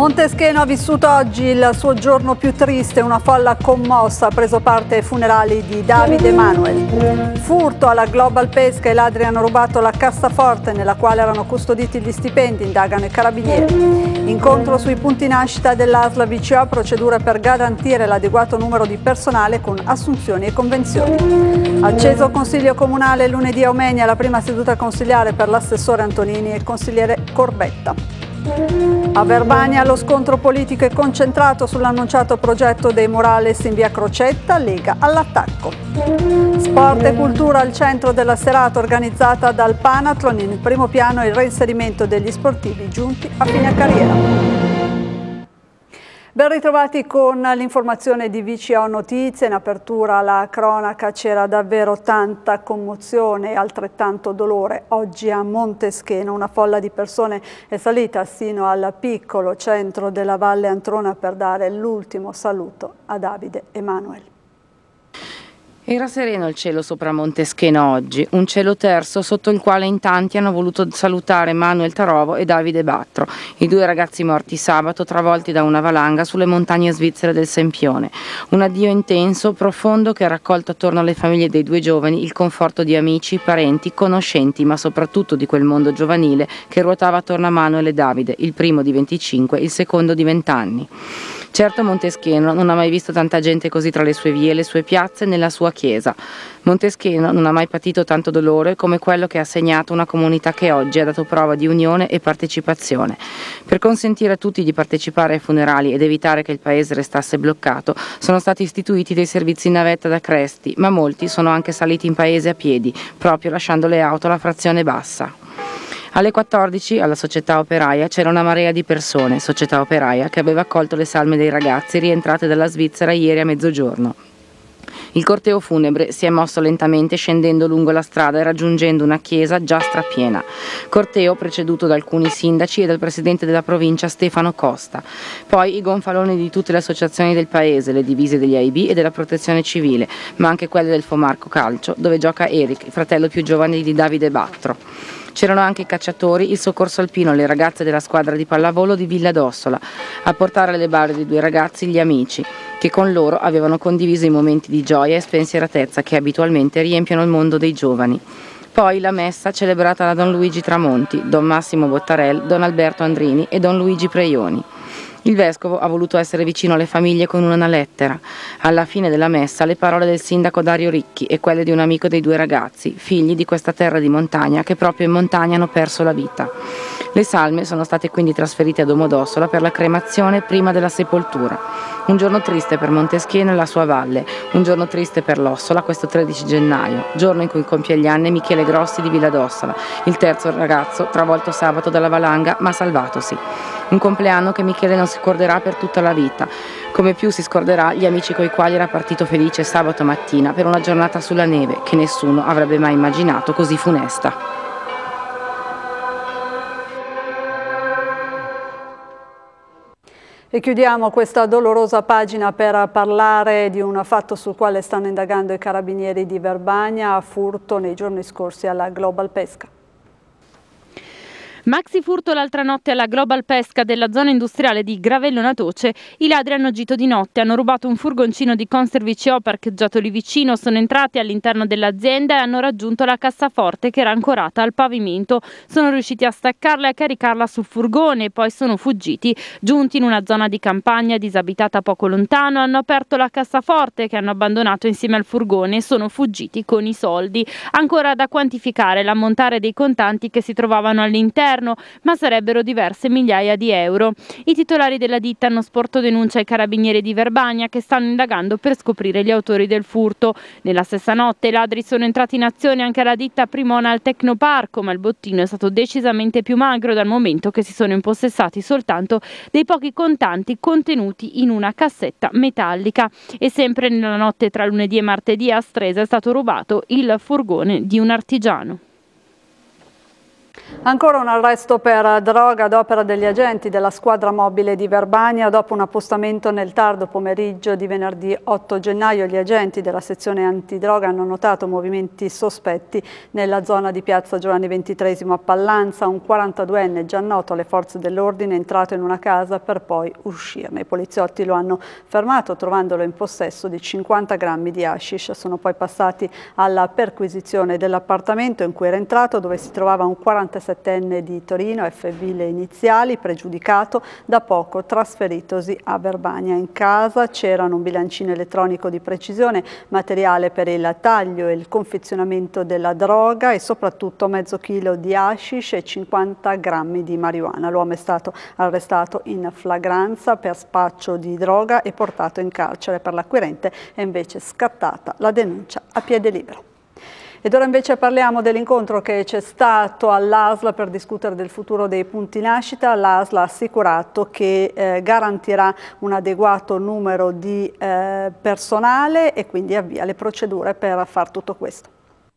Montescheno ha vissuto oggi il suo giorno più triste, una folla commossa ha preso parte ai funerali di Davide Emanuel. Furto alla Global Pesca, i ladri hanno rubato la cassaforte nella quale erano custoditi gli stipendi, indagano i carabinieri. Incontro sui punti nascita dell'ASL VCO, procedure per garantire l'adeguato numero di personale con assunzioni e convenzioni. Acceso Consiglio Comunale lunedì a Omegna, la prima seduta consiliare per l'assessore Antonini e il consigliere Corbetta. A Verbania lo scontro politico è concentrato sull'annunciato progetto dei murales in via Crocetta, Lega all'attacco. Sport e cultura al centro della serata organizzata dal Panathlon, in primo piano il reinserimento degli sportivi giunti a fine carriera. Ben ritrovati con l'informazione di VCO Notizie. In apertura alla cronaca c'era davvero tanta commozione e altrettanto dolore. Oggi a Montescheno una folla di persone è salita sino al piccolo centro della Valle Antrona per dare l'ultimo saluto a Davide Emanuel. Era sereno il cielo sopra Montescheno oggi, un cielo terso sotto il quale in tanti hanno voluto salutare Manuel Tarovo e Davide Battro, i due ragazzi morti sabato travolti da una valanga sulle montagne svizzere del Sempione. Un addio intenso, profondo, che ha raccolto attorno alle famiglie dei due giovani il conforto di amici, parenti, conoscenti, ma soprattutto di quel mondo giovanile che ruotava attorno a Manuel e Davide, il primo di 25, il secondo di 20 anni. Certo Montescheno non ha mai visto tanta gente così tra le sue vie, le sue piazze e nella sua chiesa. Montescheno non ha mai patito tanto dolore come quello che ha segnato una comunità che oggi ha dato prova di unione e partecipazione. Per consentire a tutti di partecipare ai funerali ed evitare che il paese restasse bloccato, sono stati istituiti dei servizi in navetta da Cresti, ma molti sono anche saliti in paese a piedi, proprio lasciando le auto alla frazione bassa. Alle 14 alla Società Operaia c'era una marea di persone, Società Operaia, che aveva accolto le salme dei ragazzi rientrate dalla Svizzera ieri a mezzogiorno. Il corteo funebre si è mosso lentamente scendendo lungo la strada e raggiungendo una chiesa già strapiena. Corteo preceduto da alcuni sindaci e dal presidente della provincia Stefano Costa. Poi i gonfaloni di tutte le associazioni del paese, le divise degli AIB e della protezione civile, ma anche quelle del Fomarco Calcio, dove gioca Eric, il fratello più giovane di Davide Battro. C'erano anche i cacciatori, il soccorso alpino, le ragazze della squadra di pallavolo di Villa d'Ossola, a portare alle bare dei due ragazzi gli amici, che con loro avevano condiviso i momenti di gioia e spensieratezza che abitualmente riempiono il mondo dei giovani. Poi la messa celebrata da Don Luigi Tramonti, Don Massimo Bottarel, Don Alberto Andrini e Don Luigi Preioni. Il vescovo ha voluto essere vicino alle famiglie con una lettera. Alla fine della messa le parole del sindaco Dario Ricchi e quelle di un amico dei due ragazzi, figli di questa terra di montagna che proprio in montagna hanno perso la vita. Le salme sono state quindi trasferite a Domodossola per la cremazione prima della sepoltura. Un giorno triste per Montescheno e la sua valle, un giorno triste per l'Ossola questo 13 gennaio, giorno in cui compie gli anni Michele Grossi di Villa d'Ossola, il terzo ragazzo travolto sabato dalla valanga ma salvatosi. Un compleanno che Michele non si scorderà per tutta la vita, come più si scorderà gli amici coi quali era partito felice sabato mattina per una giornata sulla neve che nessuno avrebbe mai immaginato così funesta. E chiudiamo questa dolorosa pagina per parlare di un fatto sul quale stanno indagando i carabinieri di Verbania, furto nei giorni scorsi alla Global Pesca. Maxi furto l'altra notte alla Global Pesca della zona industriale di Gravellona Toce. I ladri hanno agito di notte, hanno rubato un furgoncino di Conser VCO parcheggiato lì vicino, sono entrati all'interno dell'azienda e hanno raggiunto la cassaforte che era ancorata al pavimento. Sono riusciti a staccarla e a caricarla sul furgone e poi sono fuggiti. Giunti in una zona di campagna disabitata poco lontano, hanno aperto la cassaforte che hanno abbandonato insieme al furgone e sono fuggiti con i soldi. Ancora da quantificare l'ammontare dei contanti che si trovavano all'interno, ma sarebbero diverse migliaia di euro. I titolari della ditta hanno sporto denuncia ai carabinieri di Verbania che stanno indagando per scoprire gli autori del furto. Nella stessa notte i ladri sono entrati in azione anche alla ditta Primona al Tecnoparco, ma il bottino è stato decisamente più magro dal momento che si sono impossessati soltanto dei pochi contanti contenuti in una cassetta metallica. E sempre nella notte tra lunedì e martedì a Stresa è stato rubato il furgone di un artigiano. Ancora un arresto per droga ad opera degli agenti della squadra mobile di Verbania. Dopo un appostamento nel tardo pomeriggio di venerdì 8 gennaio, gli agenti della sezione antidroga hanno notato movimenti sospetti nella zona di piazza Giovanni XXIII a Pallanza. Un 42enne già noto alle forze dell'ordine è entrato in una casa per poi uscirne. I poliziotti lo hanno fermato trovandolo in possesso di 50 grammi di hashish. Sono poi passati alla perquisizione dell'appartamento in cui era entrato, dove si trovava un 47enne di Torino, FV le iniziali, pregiudicato, da poco trasferitosi a Verbania. In casa c'erano un bilancino elettronico di precisione, materiale per il taglio e il confezionamento della droga e soprattutto mezzo chilo di hashish e 50 grammi di marijuana. L'uomo è stato arrestato in flagranza per spaccio di droga e portato in carcere. Per l'acquirente è invece scattata la denuncia a piede libero. Ed ora invece parliamo dell'incontro che c'è stato all'ASL per discutere del futuro dei punti nascita. L'ASL ha assicurato che garantirà un adeguato numero di personale e quindi avvia le procedure per far tutto questo.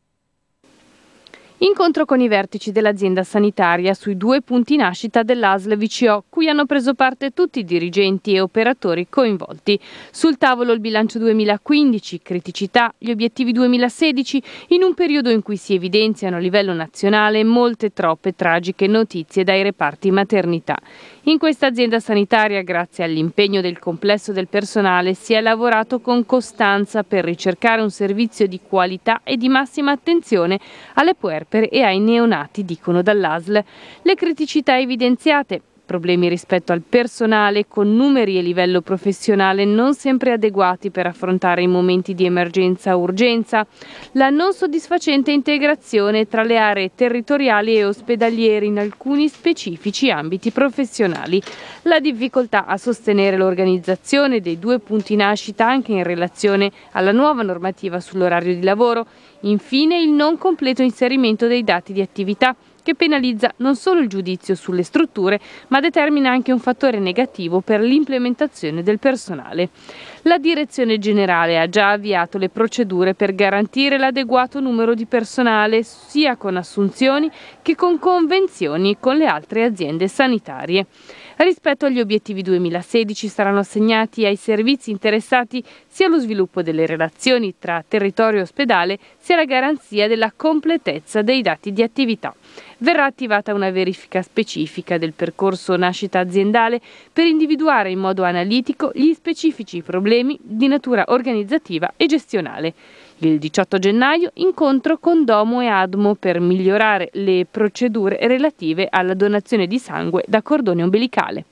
Incontro con i vertici dell'azienda sanitaria sui 2 punti nascita dell'ASL VCO, cui hanno preso parte tutti i dirigenti e operatori coinvolti. Sul tavolo il bilancio 2015, criticità, gli obiettivi 2016, in un periodo in cui si evidenziano a livello nazionale molte troppe tragiche notizie dai reparti maternità. In questa azienda sanitaria, grazie all'impegno del complesso del personale, si è lavorato con costanza per ricercare un servizio di qualità e di massima attenzione alle puerpere e ai neonati, dicono dall'ASL. Le criticità evidenziate: problemi rispetto al personale, con numeri e livello professionale non sempre adeguati per affrontare i momenti di emergenza o urgenza, la non soddisfacente integrazione tra le aree territoriali e ospedaliere in alcuni specifici ambiti professionali, la difficoltà a sostenere l'organizzazione dei 2 punti nascita anche in relazione alla nuova normativa sull'orario di lavoro, infine il non completo inserimento dei dati di attività, che penalizza non solo il giudizio sulle strutture, ma determina anche un fattore negativo per l'implementazione del personale. La Direzione Generale ha già avviato le procedure per garantire l'adeguato numero di personale, sia con assunzioni che con convenzioni con le altre aziende sanitarie. Rispetto agli obiettivi 2016 saranno assegnati ai servizi interessati sia lo sviluppo delle relazioni tra territorio e ospedale, sia la garanzia della completezza dei dati di attività. Verrà attivata una verifica specifica del percorso nascita aziendale per individuare in modo analitico gli specifici problemi di natura organizzativa e gestionale. Il 18 gennaio incontro con Domo e Admo per migliorare le procedure relative alla donazione di sangue da cordone ombelicale.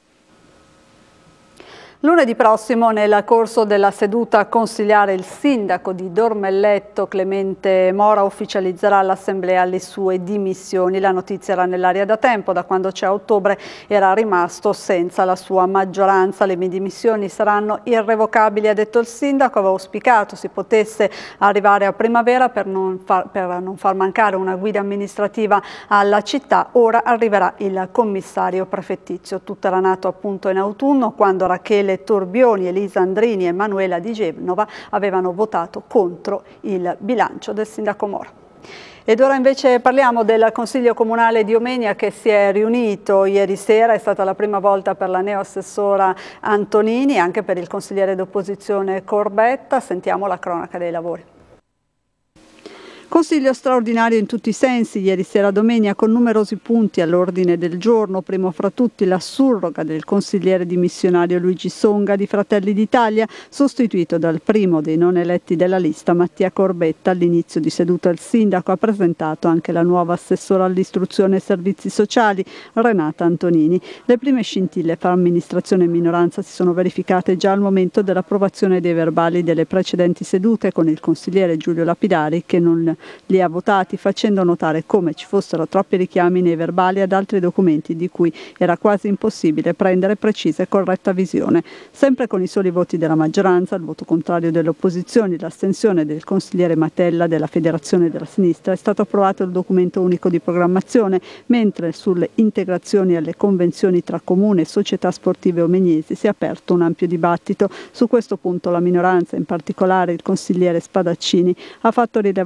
Lunedì prossimo, nel corso della seduta consiliare, il sindaco di Dormelletto, Clemente Mora, ufficializzerà all'assemblea le sue dimissioni. La notizia era nell'aria da tempo, da quando c'è a ottobre era rimasto senza la sua maggioranza. Le mie dimissioni saranno irrevocabili, ha detto il sindaco. Aveva auspicato si potesse arrivare a primavera per non far mancare una guida amministrativa alla città. Ora arriverà il commissario prefettizio. Tutto era nato appunto in autunno, quando Rachele Torbioni, Elisa Andrini e Manuela Di Genova avevano votato contro il bilancio del sindaco Mora. Ed ora invece parliamo del Consiglio Comunale di Omegna, che si è riunito ieri sera. È stata la prima volta per la neoassessora Antonini e anche per il consigliere d'opposizione Corbetta. Sentiamo la cronaca dei lavori. Consiglio straordinario in tutti i sensi ieri sera a Omegna, con numerosi punti all'ordine del giorno, primo fra tutti la surroga del consigliere dimissionario Luigi Songa di Fratelli d'Italia, sostituito dal primo dei non eletti della lista, Mattia Corbetta. All'inizio di seduta il sindaco ha presentato anche la nuova assessora all'istruzione e servizi sociali, Renata Antonini. Le prime scintille fra amministrazione e minoranza si sono verificate già al momento dell'approvazione dei verbali delle precedenti sedute, con il consigliere Giulio Lapidari che non li ha votati, facendo notare come ci fossero troppi richiami nei verbali ad altri documenti di cui era quasi impossibile prendere precisa e corretta visione. Sempre con i soli voti della maggioranza, il voto contrario delle opposizioni, l'astensione del consigliere Matella della Federazione della Sinistra, è stato approvato il documento unico di programmazione, mentre sulle integrazioni alle convenzioni tra comune e società sportive omegnesi si è aperto un ampio dibattito. Su questo punto la minoranza, in particolare il consigliere Spadaccini, ha fatto rilevare come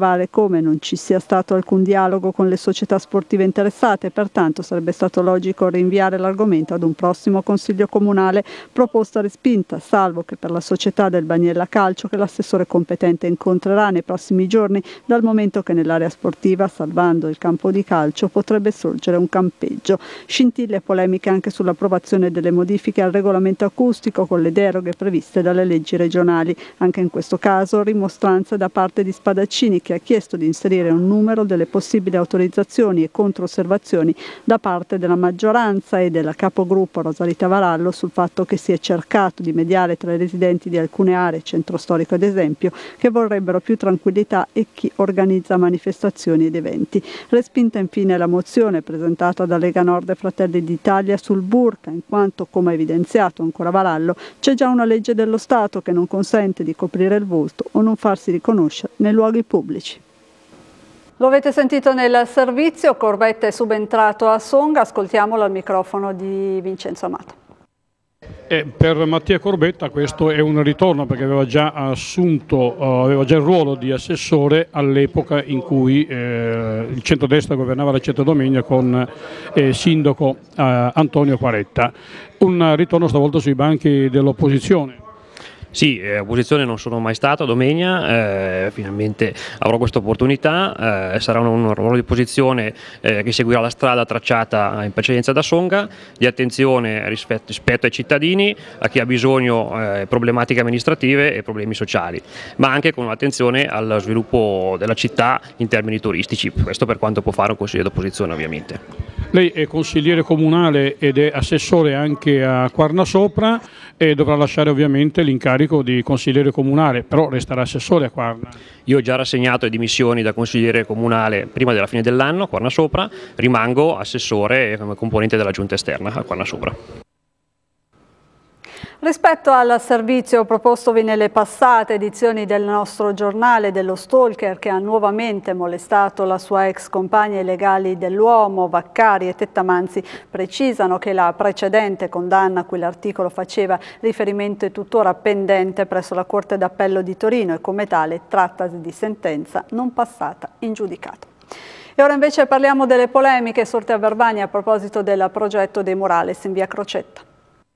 come non ci sia stato alcun dialogo con le società sportive interessate, pertanto sarebbe stato logico rinviare l'argomento ad un prossimo Consiglio Comunale, proposta respinta, salvo che per la società del Bagnella Calcio, che l'assessore competente incontrerà nei prossimi giorni, dal momento che nell'area sportiva, salvando il campo di calcio, potrebbe sorgere un campeggio. Scintille e polemiche anche sull'approvazione delle modifiche al regolamento acustico con le deroghe previste dalle leggi regionali. Anche in questo caso rimostranze da parte di Spadaccini, che ha chiesto di inserire un numero delle possibili autorizzazioni e controosservazioni da parte della maggioranza e della capogruppo Rosalita Varallo sul fatto che si è cercato di mediare tra i residenti di alcune aree, centro storico ad esempio, che vorrebbero più tranquillità e chi organizza manifestazioni ed eventi. Respinta infine la mozione presentata da Lega Nord e Fratelli d'Italia sul burka, in quanto, come ha evidenziato ancora Varallo, c'è già una legge dello Stato che non consente di coprire il volto o non farsi riconoscere nei luoghi pubblici. Lo avete sentito nel servizio, Corbetta è subentrato a Songa, ascoltiamolo al microfono di Vincenzo Amato. Per Mattia Corbetta questo è un ritorno, perché aveva già assunto, aveva già il ruolo di assessore all'epoca in cui il centrodestra governava la Certo Domegna con sindaco Antonio Quaretta. Un ritorno stavolta sui banchi dell'opposizione. Sì, opposizione non sono mai stato a Domegna, finalmente avrò questa opportunità, sarà un ruolo di opposizione che seguirà la strada tracciata in precedenza da Songa, di attenzione rispetto ai cittadini, a chi ha bisogno problematiche amministrative e problemi sociali, ma anche con attenzione al sviluppo della città in termini turistici, questo per quanto può fare un consigliere d'opposizione ovviamente. Lei è consigliere comunale ed è assessore anche a Quarnasopra e dovrà lasciare ovviamente l'incarico di consigliere comunale, però resterà assessore a Quarna. Io ho già rassegnato le dimissioni da consigliere comunale prima della fine dell'anno a Quarnasopra, rimango assessore come componente della giunta esterna a Quarnasopra. Rispetto al servizio propostovi nelle passate edizioni del nostro giornale dello stalker che ha nuovamente molestato la sua ex compagna e legali dell'uomo, Vaccari e Tettamanzi precisano che la precedente condanna a cui l'articolo faceva riferimento è tuttora pendente presso la Corte d'Appello di Torino e come tale trattasi di sentenza non passata in giudicato. E ora invece parliamo delle polemiche sorte a Verbania a proposito del progetto dei murales in via Crocetta.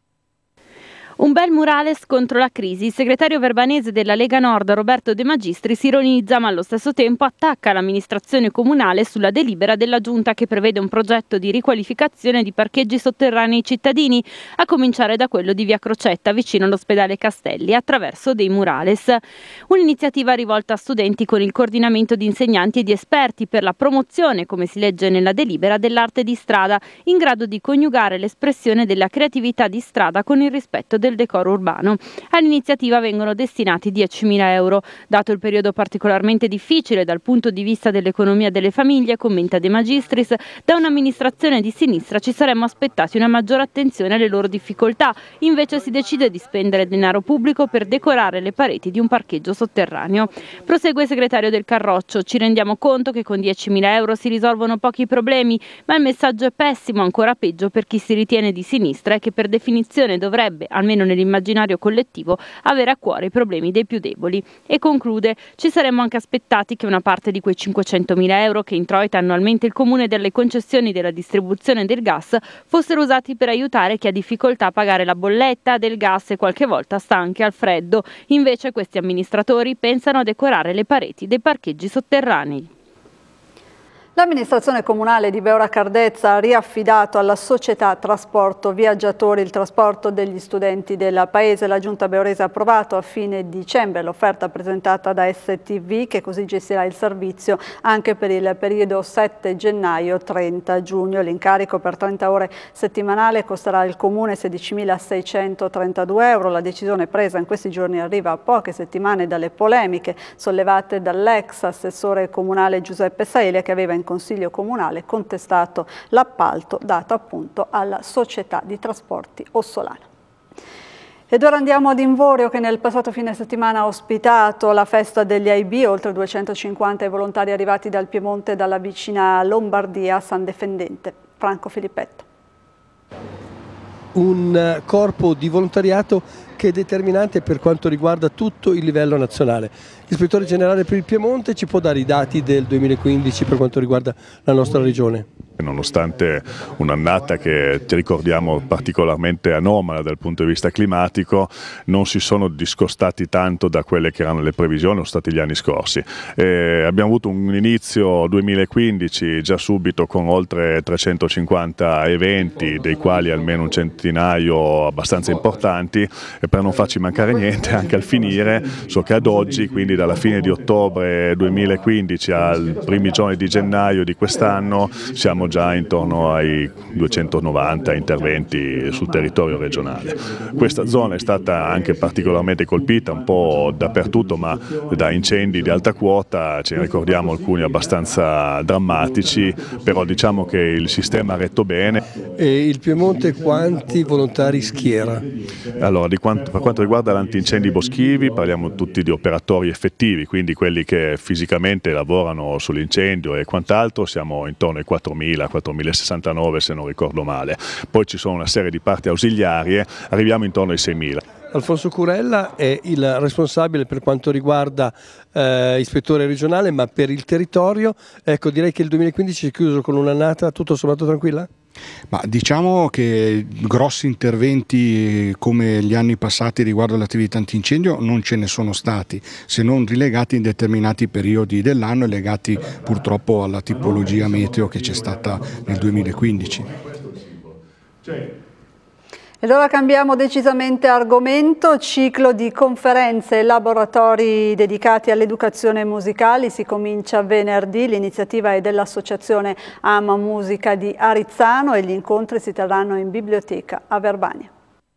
Un bel murales contro la crisi. Il segretario verbanese della Lega Nord, Roberto De Magistris, ironizza ma allo stesso tempo attacca l'amministrazione comunale sulla delibera della giunta che prevede un progetto di riqualificazione di parcheggi sotterranei cittadini, a cominciare da quello di via Crocetta vicino all'ospedale Castelli, attraverso dei murales. Un'iniziativa rivolta a studenti con il coordinamento di insegnanti e di esperti per la promozione, come si legge nella delibera, dell'arte di strada, in grado di coniugare l'espressione della creatività di strada con il rispetto del decoro urbano. All'iniziativa vengono destinati 10.000 euro. Dato il periodo particolarmente difficile dal punto di vista dell'economia delle famiglie, commenta De Magistris, da un'amministrazione di sinistra ci saremmo aspettati una maggiore attenzione alle loro difficoltà. Invece si decide di spendere denaro pubblico per decorare le pareti di un parcheggio sotterraneo. Prosegue il segretario del Carroccio: ci rendiamo conto che con 10.000 euro si risolvono pochi problemi, ma il messaggio è pessimo, ancora peggio per chi si ritiene di sinistra e che per definizione dovrebbe, almeno nell'immaginario collettivo, avere a cuore i problemi dei più deboli. E conclude: ci saremmo anche aspettati che una parte di quei 500.000 euro che introita annualmente il comune dalle concessioni della distribuzione del gas fossero usati per aiutare chi ha difficoltà a pagare la bolletta del gas e qualche volta sta anche al freddo. Invece questi amministratori pensano a decorare le pareti dei parcheggi sotterranei. L'amministrazione comunale di Beora Cardezza ha riaffidato alla società Trasporto Viaggiatori il trasporto degli studenti del paese. La giunta beorese ha approvato a fine dicembre l'offerta presentata da STV, che così gestirà il servizio anche per il periodo 7 gennaio-30 giugno. L'incarico per 30 ore settimanale costerà al comune 16.632 euro. La decisione presa in questi giorni arriva a poche settimane dalle polemiche sollevate dall'ex assessore comunale Giuseppe Saelia, che aveva in Consiglio Comunale contestato l'appalto dato appunto alla società di trasporti Ossolana. Ed ora andiamo ad Invorio, che nel passato fine settimana ha ospitato la festa degli AIB, oltre 250 i volontari arrivati dal Piemonte e dalla vicina Lombardia, San Defendente. Franco Filippetto. un corpo di volontariato che è determinante per quanto riguarda tutto il livello nazionale. L'ispettore generale per il Piemonte ci può dare i dati del 2015 per quanto riguarda la nostra regione? Nonostante un'annata che ti ricordiamo particolarmente anomala dal punto di vista climatico, non si sono discostati tanto da quelle che erano le previsioni, sono stati gli anni scorsi. Abbiamo avuto un inizio 2015 già subito con oltre 350 eventi, dei quali almeno un centinaio abbastanza importanti, e per non farci mancare niente, anche al finire, so che ad oggi, quindi dalla fine di ottobre 2015 ai primi giorni di gennaio di quest'anno, siamo già intorno ai 290 interventi sul territorio regionale. Questa zona è stata anche particolarmente colpita un po' dappertutto, ma da incendi di alta quota, ce ne ricordiamo alcuni abbastanza drammatici, però diciamo che il sistema ha retto bene. E il Piemonte quanti volontari schiera? Allora, per quanto riguarda l'antincendi boschivi, parliamo tutti di operatori effettivi, quindi quelli che fisicamente lavorano sull'incendio e quant'altro, siamo intorno ai 4.069 se non ricordo male. Poi ci sono una serie di parti ausiliarie, arriviamo intorno ai 6.000. Alfonso Curella è il responsabile per quanto riguarda ispettore regionale, ma per il territorio, ecco, direi che il 2015 è chiuso con un'annata tutto sommato tranquilla? Ma diciamo che grossi interventi come gli anni passati riguardo all'attività antincendio non ce ne sono stati, se non rilegati in determinati periodi dell'anno e legati purtroppo alla tipologia meteo che c'è stata nel 2015. E allora cambiamo decisamente argomento, ciclo di conferenze e laboratori dedicati all'educazione musicale, si comincia venerdì, l'iniziativa è dell'associazione Ama Musica di Arizzano e gli incontri si terranno in biblioteca a Verbania.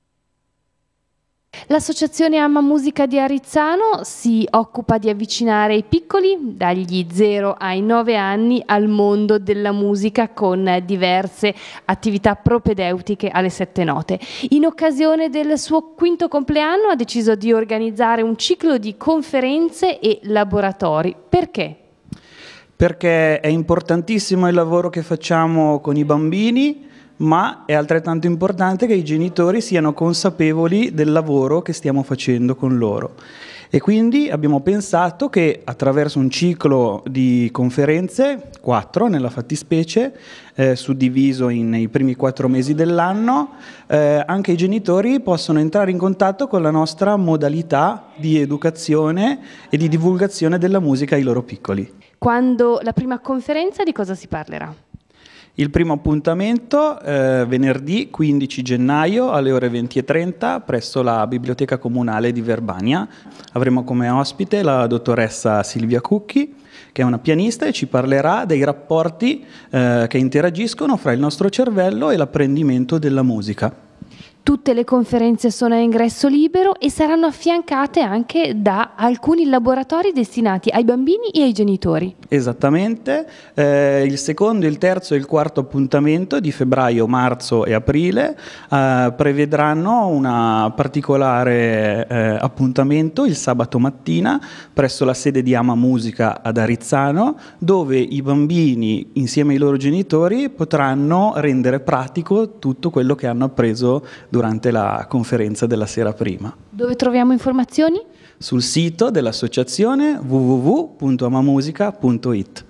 L'associazione Ama Musica di Arizzano si occupa di avvicinare i piccoli, dagli 0 ai 9 anni, al mondo della musica con diverse attività propedeutiche alle 7 note. In occasione del suo 5° compleanno ha deciso di organizzare un ciclo di conferenze e laboratori. Perché? Perché è importantissimo il lavoro che facciamo con i bambini, ma è altrettanto importante che i genitori siano consapevoli del lavoro che stiamo facendo con loro. E quindi abbiamo pensato che attraverso un ciclo di conferenze, 4 nella fattispecie, suddiviso nei primi 4 mesi dell'anno, anche i genitori possono entrare in contatto con la nostra modalità di educazione e di divulgazione della musica ai loro piccoli. Quando la prima conferenza, di cosa si parlerà? Il primo appuntamento venerdì 15 gennaio alle ore 20:30 presso la Biblioteca Comunale di Verbania. Avremo come ospite la dottoressa Silvia Cucchi, che è una pianista e ci parlerà dei rapporti che interagiscono fra il nostro cervello e l'apprendimento della musica. Tutte le conferenze sono a ingresso libero e saranno affiancate anche da alcuni laboratori destinati ai bambini e ai genitori. Esattamente, il secondo, il terzo e il quarto appuntamento di febbraio, marzo e aprile prevedranno un particolare appuntamento il sabato mattina presso la sede di Ama Musica ad Arizzano, dove i bambini insieme ai loro genitori potranno rendere pratico tutto quello che hanno appreso durante la conferenza della sera prima. Dove troviamo informazioni? Sul sito dell'associazione www.amamusica.it.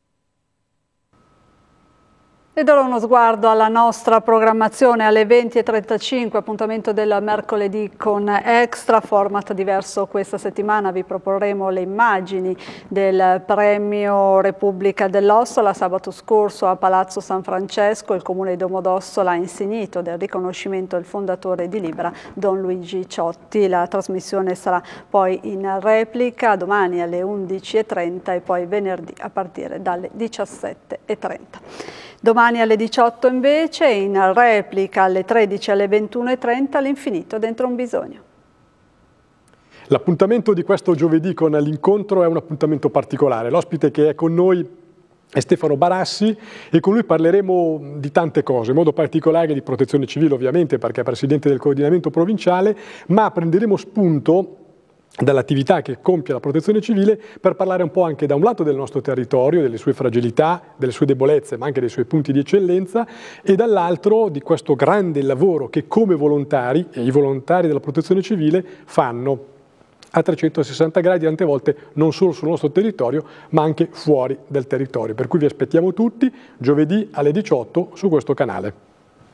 Ed ora uno sguardo alla nostra programmazione alle 20:35, appuntamento del mercoledì con Extra, format diverso questa settimana. Vi proporremo le immagini del premio Repubblica dell'Ossola. Sabato scorso a Palazzo San Francesco il Comune di Domodossola ha insignito del riconoscimento il fondatore di Libra, Don Luigi Ciotti. La trasmissione sarà poi in replica domani alle 11:30 e poi venerdì a partire dalle 17:30. Domani alle 18 invece, in replica alle 13 alle 21:30, l'Infinito dentro un bisogno. L'appuntamento di questo giovedì con l'incontro è un appuntamento particolare. L'ospite che è con noi è Stefano Barassi e con lui parleremo di tante cose, in modo particolare di protezione civile ovviamente perché è presidente del coordinamento provinciale, ma prenderemo spunto dall'attività che compie la Protezione Civile, per parlare un po' anche da un lato del nostro territorio, delle sue fragilità, delle sue debolezze, ma anche dei suoi punti di eccellenza, e dall'altro di questo grande lavoro che come volontari, i volontari della Protezione Civile, fanno a 360 gradi, tante volte non solo sul nostro territorio, ma anche fuori del territorio. Per cui vi aspettiamo tutti giovedì alle 18 su questo canale.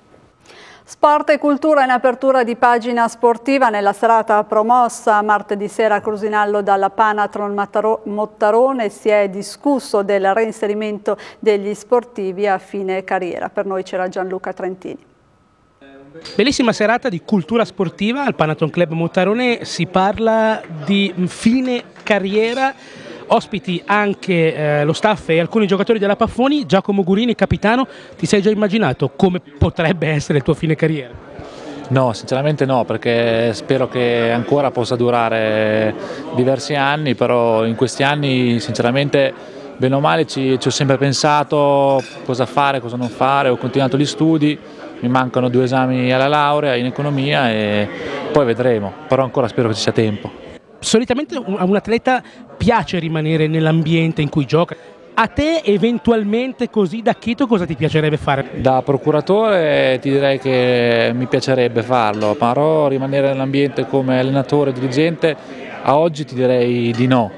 Sport e cultura in apertura di pagina sportiva nella serata promossa martedì sera a Crusinallo dalla Panathlon Mottarone si è discusso del reinserimento degli sportivi a fine carriera. Per noi c'era Gianluca Trentini. Bellissima serata di cultura sportiva al Panathlon Club Mottarone, si parla di fine carriera. Ospiti anche lo staff e alcuni giocatori della Paffoni. Giacomo Gurini, capitano, ti sei già immaginato come potrebbe essere il tuo fine carriera? No, sinceramente no, perché spero che ancora possa durare diversi anni, però in questi anni sinceramente bene o male ci ho sempre pensato cosa fare, cosa non fare, ho continuato gli studi, mi mancano 2 esami alla laurea in economia e poi vedremo, però ancora spero che ci sia tempo. Solitamente a un atleta piace rimanere nell'ambiente in cui gioca. A te eventualmente così da Chieto cosa ti piacerebbe fare? Da procuratore ti direi che mi piacerebbe farlo, però rimanere nell'ambiente come allenatore, dirigente, a oggi ti direi di no.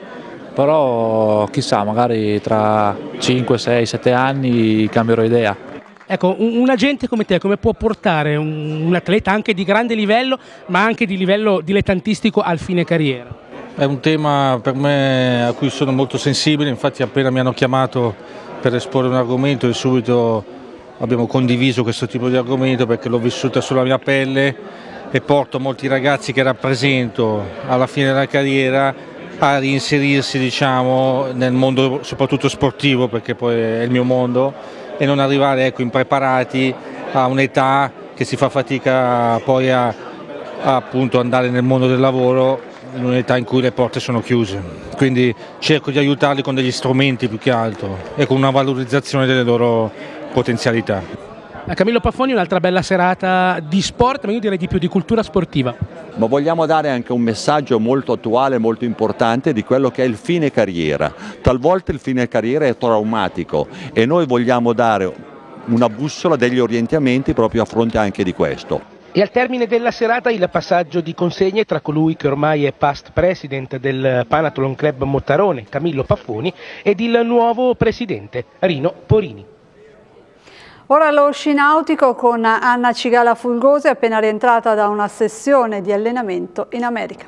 Però chissà, magari tra 5, 6, 7 anni cambierò idea. Ecco, un agente come te come può portare un atleta anche di grande livello ma anche di livello dilettantistico al fine carriera? È un tema per me a cui sono molto sensibile, infatti appena mi hanno chiamato per esporre un argomento e subito abbiamo condiviso questo tipo di argomento perché l'ho vissuta sulla mia pelle e porto molti ragazzi che rappresento alla fine della carriera a reinserirsi, diciamo, nel mondo soprattutto sportivo, perché poi è il mio mondo, e non arrivare, ecco, impreparati a un'età che si fa fatica poi a appunto andare nel mondo del lavoro, in un'età in cui le porte sono chiuse. Quindi cerco di aiutarli con degli strumenti più che altro e con una valorizzazione delle loro potenzialità. A Camillo Paffoni un'altra bella serata di sport, ma io direi di più di cultura sportiva. Ma vogliamo dare anche un messaggio molto attuale, molto importante di quello che è il fine carriera. Talvolta il fine carriera è traumatico e noi vogliamo dare una bussola, degli orientamenti proprio a fronte anche di questo. E al termine della serata il passaggio di consegne tra colui che ormai è past president del Panathlon Club Mottarone, Camillo Paffoni, ed il nuovo presidente, Rino Porini. Ora lo sci nautico con Anna Cigala Fulgosi, appena rientrata da una sessione di allenamento in America.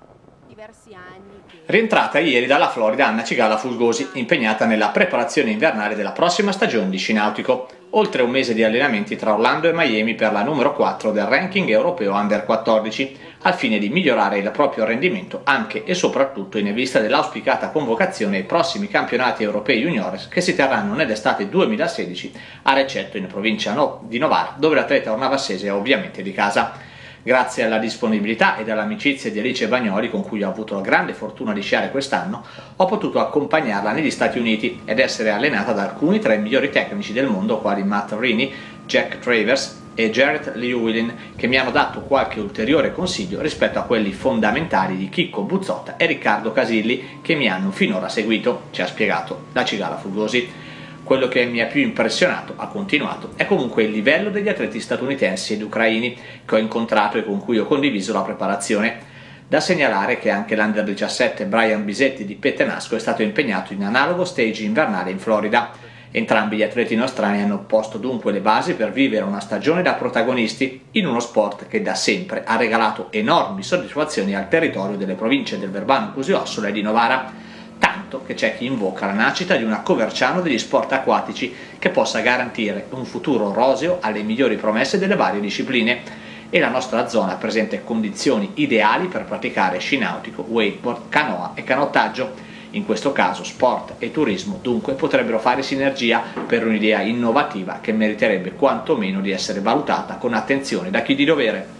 Rientrata ieri dalla Florida Anna Cigala Fulgosi, impegnata nella preparazione invernale della prossima stagione di sci nautico. Oltre un mese di allenamenti tra Orlando e Miami per la numero 4 del ranking europeo Under 14, al fine di migliorare il proprio rendimento anche e soprattutto in vista dell'auspicata convocazione ai prossimi campionati europei juniores che si terranno nell'estate 2016 a Recetto, in provincia di Novara, dove l'atleta ornavassese è ovviamente di casa. Grazie alla disponibilità ed all'amicizia di Alice Bagnoli, con cui ho avuto la grande fortuna di sciare quest'anno, ho potuto accompagnarla negli Stati Uniti ed essere allenata da alcuni tra i migliori tecnici del mondo, quali Matt Rini, Jack Travers e Jarrett Llewellyn, che mi hanno dato qualche ulteriore consiglio rispetto a quelli fondamentali di Chicco Buzzotta e Riccardo Casilli, che mi hanno finora seguito, ci ha spiegato la Cigala Fulgosi. Quello che mi ha più impressionato, ha continuato, è comunque il livello degli atleti statunitensi ed ucraini che ho incontrato e con cui ho condiviso la preparazione. Da segnalare che anche l'Under 17 Brian Bisetti di Pettenasco è stato impegnato in analogo stage invernale in Florida. Entrambi gli atleti nostrani hanno posto dunque le basi per vivere una stagione da protagonisti in uno sport che da sempre ha regalato enormi soddisfazioni al territorio delle province del Verbano Cusio-Ossola e di Novara. Tanto che c'è chi invoca la nascita di una Coverciano degli sport acquatici che possa garantire un futuro roseo alle migliori promesse delle varie discipline, e la nostra zona presenta condizioni ideali per praticare sci nautico, wakeboard, canoa e canottaggio. In questo caso sport e turismo dunque potrebbero fare sinergia per un'idea innovativa che meriterebbe quantomeno di essere valutata con attenzione da chi di dovere.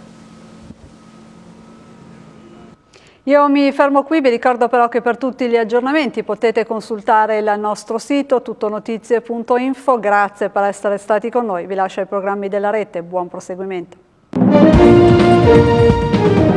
Io mi fermo qui, vi ricordo però che per tutti gli aggiornamenti potete consultare il nostro sito tuttonotizie.info. Grazie per essere stati con noi, vi lascio ai programmi della rete, buon proseguimento.